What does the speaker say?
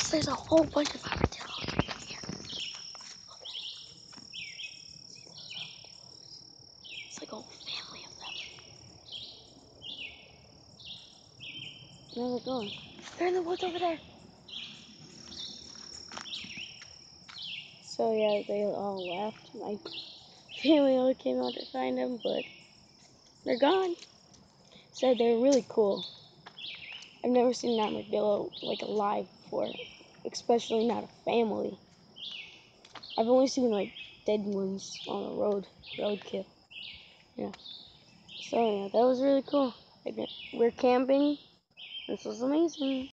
There's a whole bunch of armadillos right here. Look at it. See those armadillos? It's like a whole family of them. Where are they going? They're in the woods over there. So yeah, they all left. My family all came out to find them, but they're gone. Said they're really cool. I've never seen an armadillo like alive before, especially not a family. I've only seen like dead ones on the roadkill. Yeah. So yeah, that was really cool. We're camping. This was amazing.